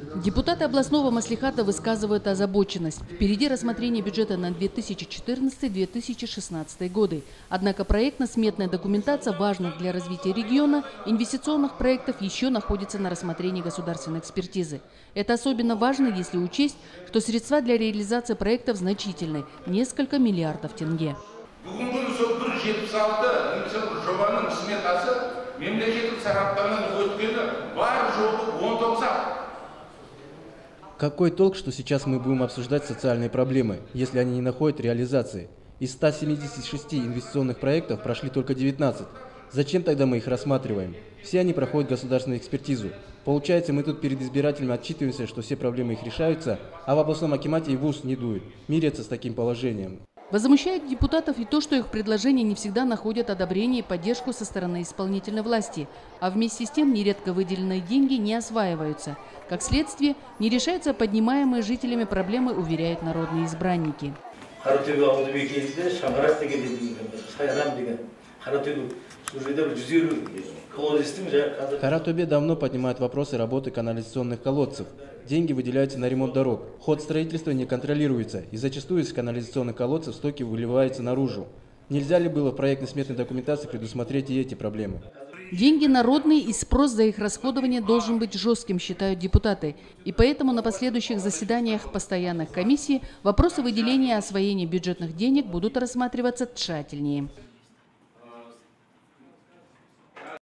Депутаты областного маслихата высказывают озабоченность. Впереди рассмотрение бюджета на 2014-2016 годы. Однако проектно-сметная документация важных для развития региона инвестиционных проектов еще находится на рассмотрении государственной экспертизы. Это особенно важно, если учесть, что средства для реализации проектов значительны – несколько миллиардов тенге. Какой толк, что сейчас мы будем обсуждать социальные проблемы, если они не находят реализации? Из 176 инвестиционных проектов прошли только 19. Зачем тогда мы их рассматриваем? Все они проходят государственную экспертизу. Получается, мы тут перед избирателями отчитываемся, что все проблемы их решаются, а в областном акимате и в ус не дуют. Мирятся с таким положением. Возмущает депутатов и то, что их предложения не всегда находят одобрение и поддержку со стороны исполнительной власти, а вместе с тем нередко выделенные деньги не осваиваются. Как следствие, не решаются поднимаемые жителями проблемы, уверяют народные избранники. Каратобе давно поднимает вопросы работы канализационных колодцев. Деньги выделяются на ремонт дорог. Ход строительства не контролируется, и зачастую из канализационных колодцев стоки выливаются наружу. Нельзя ли было в проектно-сметной документации предусмотреть и эти проблемы? Деньги народные, и спрос за их расходование должен быть жестким, считают депутаты. И поэтому на последующих заседаниях постоянных комиссий вопросы выделения и освоения бюджетных денег будут рассматриваться тщательнее.